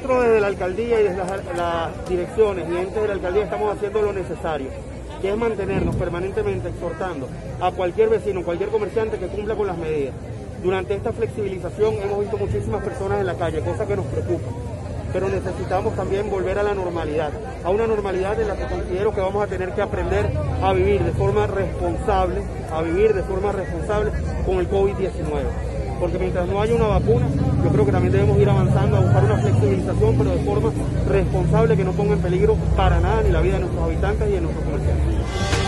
Nosotros desde la alcaldía y desde las direcciones y entes de la alcaldía estamos haciendo lo necesario, que es mantenernos permanentemente exhortando a cualquier vecino, cualquier comerciante que cumpla con las medidas. Durante esta flexibilización hemos visto muchísimas personas en la calle, cosa que nos preocupa, pero necesitamos también volver a la normalidad, a una normalidad en la que considero que vamos a tener que aprender a vivir de forma responsable, con el COVID-19. Porque mientras no haya una vacuna, yo creo que también debemos ir avanzando a buscar una flexibilización, pero de forma responsable que no ponga en peligro para nada ni la vida de nuestros habitantes y de nuestros comerciantes.